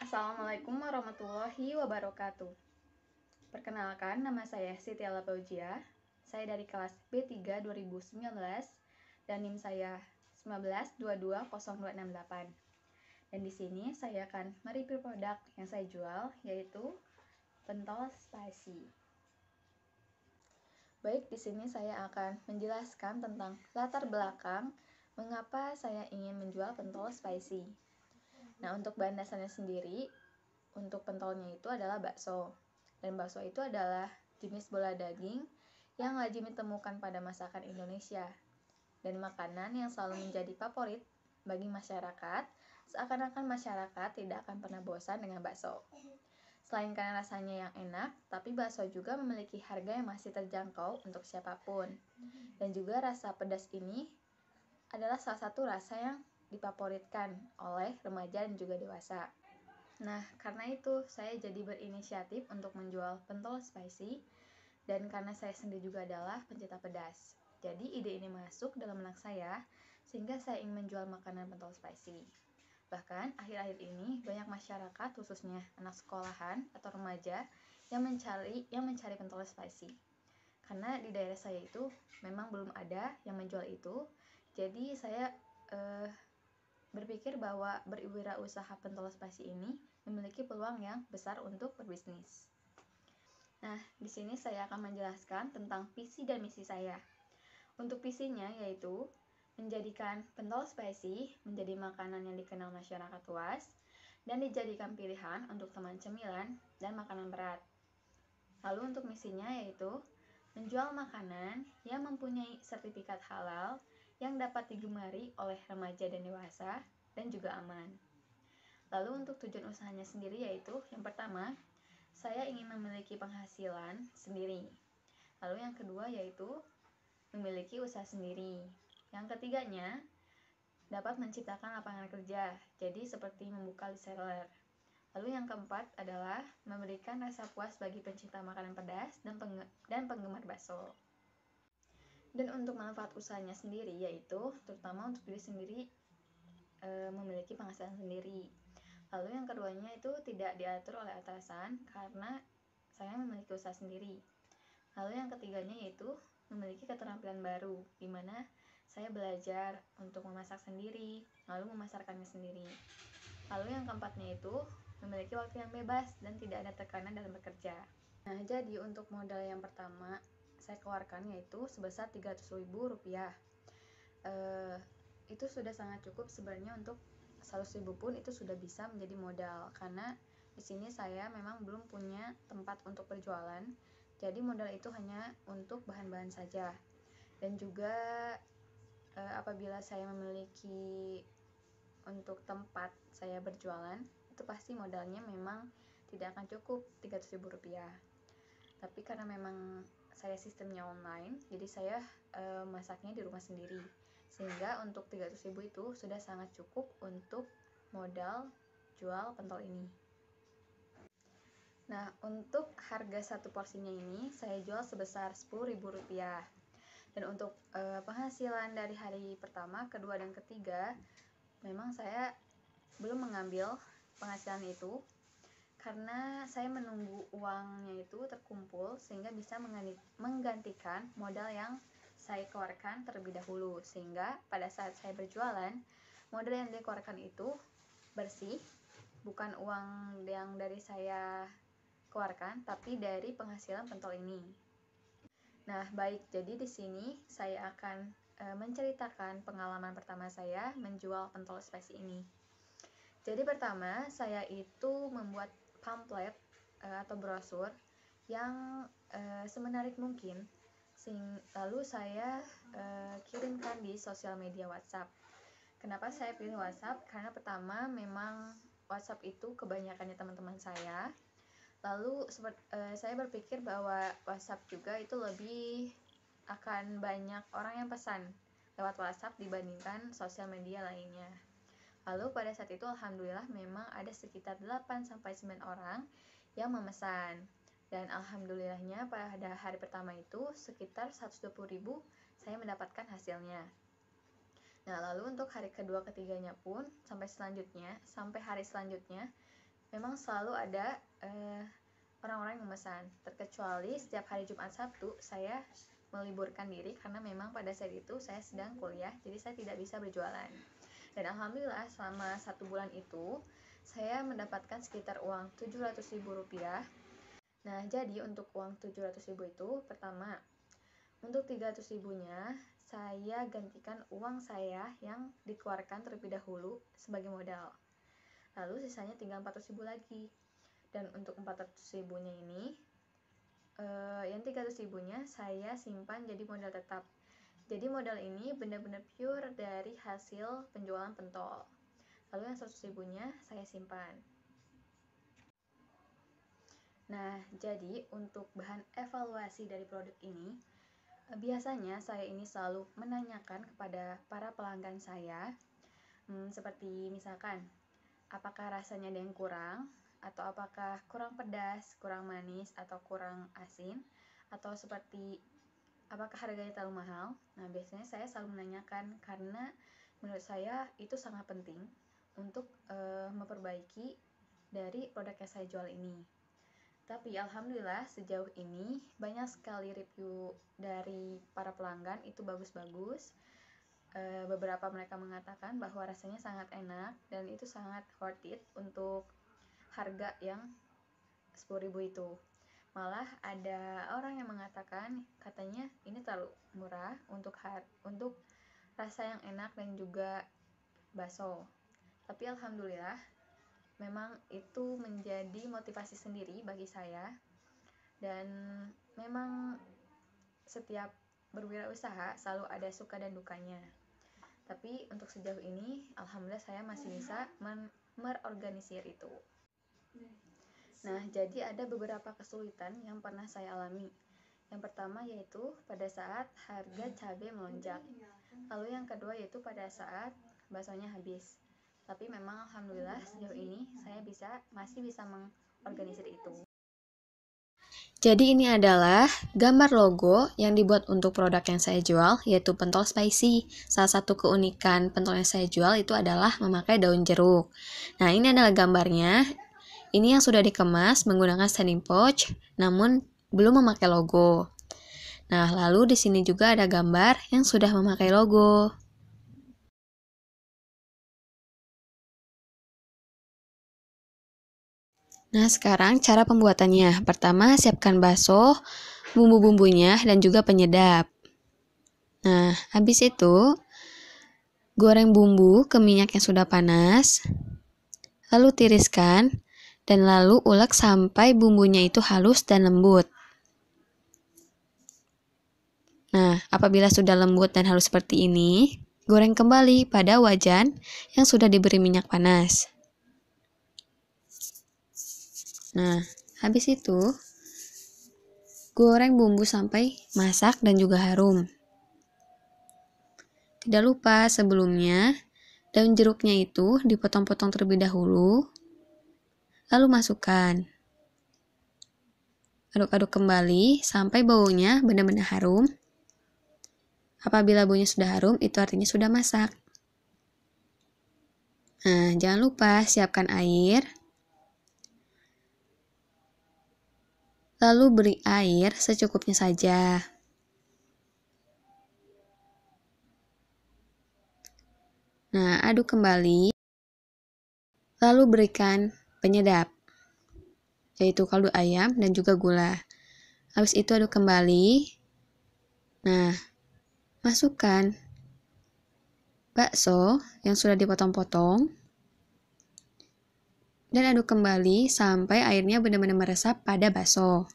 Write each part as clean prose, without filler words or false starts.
Assalamualaikum warahmatullahi wabarakatuh. Perkenalkan, nama saya Siti Ala Fauzia. Saya dari kelas B3 2019 dan NIM saya 19220268. Dan di sini saya akan mereview produk yang saya jual, yaitu pentol spicy. Baik, di sini saya akan menjelaskan tentang latar belakang mengapa saya ingin menjual pentol spicy. Nah, untuk bahan dasarnya sendiri, untuk pentolnya itu adalah bakso. Dan bakso itu adalah jenis bola daging yang lazim ditemukan pada masakan Indonesia. Dan makanan yang selalu menjadi favorit bagi masyarakat, seakan-akan masyarakat tidak akan pernah bosan dengan bakso. Selain karena rasanya yang enak, tapi bakso juga memiliki harga yang masih terjangkau untuk siapapun. Dan juga rasa pedas ini adalah salah satu rasa yang difavoritkan oleh remaja dan juga dewasa. Nah, karena itu saya jadi berinisiatif untuk menjual pentol spicy, dan karena saya sendiri juga adalah pencinta pedas. Jadi ide ini masuk dalam benak saya, sehingga saya ingin menjual makanan pentol spicy. Bahkan akhir-akhir ini banyak masyarakat, khususnya anak sekolahan atau remaja, yang mencari pentol spicy. Karena di daerah saya itu memang belum ada yang menjual itu. Jadi saya berpikir bahwa berwirausaha pentol spicy ini memiliki peluang yang besar untuk berbisnis. Nah, di sini saya akan menjelaskan tentang visi dan misi saya. Untuk visinya yaitu menjadikan pentol spicy menjadi makanan yang dikenal masyarakat luas dan dijadikan pilihan untuk teman cemilan dan makanan berat. Lalu untuk misinya yaitu menjual makanan yang mempunyai sertifikat halal yang dapat digemari oleh remaja dan dewasa dan juga aman. Lalu untuk tujuan usahanya sendiri yaitu yang pertama, saya ingin memiliki penghasilan sendiri. Lalu yang kedua yaitu memiliki usaha sendiri. Yang ketiganya, dapat menciptakan lapangan kerja, jadi seperti membuka reseller. Lalu yang keempat adalah memberikan rasa puas bagi pencinta makanan pedas dan penggemar bakso. Dan untuk manfaat usahanya sendiri yaitu terutama untuk diri sendiri, memiliki penghasilan sendiri. Lalu yang keduanya itu tidak diatur oleh atasan karena saya memiliki usaha sendiri. Lalu yang ketiganya yaitu memiliki keterampilan baru, di mana saya belajar untuk memasak sendiri, lalu memasarkannya sendiri. Lalu yang keempatnya itu memiliki waktu yang bebas dan tidak ada tekanan dalam bekerja. Nah, jadi untuk modal yang pertama saya keluarkan yaitu sebesar Rp300.000. Itu sudah sangat cukup sebenarnya. Untuk 100.000 pun itu sudah bisa menjadi modal, karena di sini saya memang belum punya tempat untuk berjualan. Jadi modal itu hanya untuk bahan-bahan saja. Dan juga apabila saya memiliki untuk tempat saya berjualan, itu pasti modalnya memang tidak akan cukup Rp300.000. Tapi karena memang saya sistemnya online, jadi saya masaknya di rumah sendiri. Sehingga untuk Rp300.000 itu sudah sangat cukup untuk modal jual pentol ini. Nah, untuk harga satu porsinya ini saya jual sebesar Rp10.000. Dan untuk penghasilan dari hari pertama, kedua, dan ketiga, memang saya belum mengambil penghasilan itu karena saya menunggu uangnya itu terkumpul sehingga bisa menggantikan modal yang saya keluarkan terlebih dahulu, sehingga pada saat saya berjualan, modal yang dikeluarkan itu bersih, bukan uang yang dari saya keluarkan, tapi dari penghasilan pentol ini. Nah, baik, jadi di sini saya akan menceritakan pengalaman pertama saya menjual pentol spicy ini. Jadi pertama, saya itu membuat pamflet atau brosur yang semenarik mungkin. Lalu saya kirimkan di sosial media WhatsApp. Kenapa saya pilih WhatsApp? Karena pertama, memang WhatsApp itu kebanyakannya teman-teman saya. Lalu saya berpikir bahwa WhatsApp juga itu lebih akan banyak orang yang pesan lewat WhatsApp dibandingkan sosial media lainnya. Lalu pada saat itu alhamdulillah memang ada sekitar 8-9 orang yang memesan. Dan alhamdulillahnya pada hari pertama itu sekitar 120.000 saya mendapatkan hasilnya. Nah, lalu untuk hari kedua ketiganya pun sampai hari selanjutnya memang selalu ada orang-orang yang memesan, terkecuali setiap hari Jumat Sabtu saya meliburkan diri karena memang pada saat itu saya sedang kuliah, jadi saya tidak bisa berjualan. Dan alhamdulillah selama 1 bulan itu saya mendapatkan sekitar uang Rp700.000. Nah, jadi untuk uang Rp700.000 itu, pertama, untuk Rp300.000-nya saya gantikan uang saya yang dikeluarkan terlebih dahulu sebagai modal. Lalu sisanya tinggal Rp400.000 lagi. Dan untuk Rp400.000-nya ini, yang Rp300.000-nya saya simpan jadi modal tetap. Jadi modal ini benar-benar pure dari hasil penjualan pentol. Lalu yang Rp100.000-nya saya simpan. Nah, jadi untuk bahan evaluasi dari produk ini, biasanya saya ini selalu menanyakan kepada para pelanggan saya, seperti misalkan, apakah rasanya ada yang kurang, atau apakah kurang pedas, kurang manis, atau kurang asin, atau seperti apakah harganya terlalu mahal. Nah, biasanya saya selalu menanyakan karena menurut saya itu sangat penting untuk memperbaiki dari produk yang saya jual ini. Tapi alhamdulillah sejauh ini banyak sekali review dari para pelanggan itu bagus-bagus. Beberapa mereka mengatakan bahwa rasanya sangat enak dan itu sangat worth it untuk harga yang 10.000 itu. Malah ada orang yang mengatakan katanya ini terlalu murah untuk rasa yang enak dan juga bakso. Tapi alhamdulillah memang itu menjadi motivasi sendiri bagi saya, dan memang setiap berwirausaha selalu ada suka dan dukanya. Tapi untuk sejauh ini alhamdulillah saya masih bisa merorganisir itu. Nah, jadi ada beberapa kesulitan yang pernah saya alami. Yang pertama yaitu pada saat harga cabai melonjak. Lalu yang kedua yaitu pada saat baksonya habis. Tapi memang alhamdulillah sejauh ini saya masih bisa mengorganisir itu. Jadi ini adalah gambar logo yang dibuat untuk produk yang saya jual, yaitu pentol spicy. Salah satu keunikan pentol yang saya jual itu adalah memakai daun jeruk. Nah, ini adalah gambarnya. Ini yang sudah dikemas menggunakan standing pouch, namun belum memakai logo. Nah, lalu di sini juga ada gambar yang sudah memakai logo. Nah, sekarang cara pembuatannya. Pertama, siapkan bakso, bumbu-bumbunya, dan juga penyedap. Nah, habis itu, goreng bumbu ke minyak yang sudah panas, lalu tiriskan, dan lalu ulek sampai bumbunya itu halus dan lembut. Nah, apabila sudah lembut dan halus seperti ini, goreng kembali pada wajan yang sudah diberi minyak panas. Nah, habis itu, goreng bumbu sampai masak dan juga harum. Tidak lupa sebelumnya, daun jeruknya itu dipotong-potong terlebih dahulu, lalu masukkan. Aduk-aduk kembali sampai baunya benar-benar harum. Apabila baunya sudah harum, itu artinya sudah masak. Nah, jangan lupa siapkan air. Lalu beri air secukupnya saja. Nah, aduk kembali. Lalu berikan penyedap, yaitu kaldu ayam dan juga gula. Habis itu aduk kembali. Nah, masukkan bakso yang sudah dipotong-potong dan aduk kembali sampai airnya benar-benar meresap pada bakso.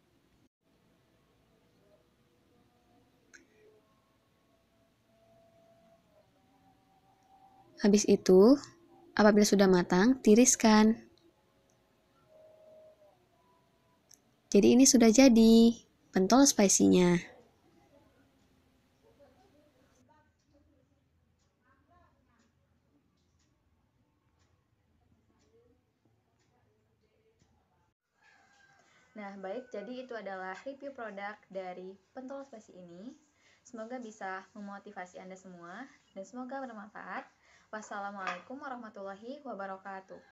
Habis itu, apabila sudah matang, tiriskan. Jadi ini sudah jadi pentol spicy-nya. Nah, baik, jadi itu adalah review produk dari pentol spicy ini. Semoga bisa memotivasi Anda semua dan semoga bermanfaat. Wassalamualaikum warahmatullahi wabarakatuh.